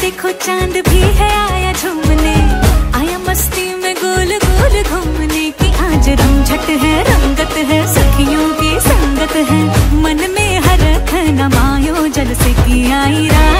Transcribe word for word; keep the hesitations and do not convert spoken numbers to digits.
देखो चांद भी है आया झूमने, आया मस्ती में गोल गोल घूमने की। आज रमझट है रंगत है सखियों की संगत है, मन में हरख न मायो जल से की आई रात।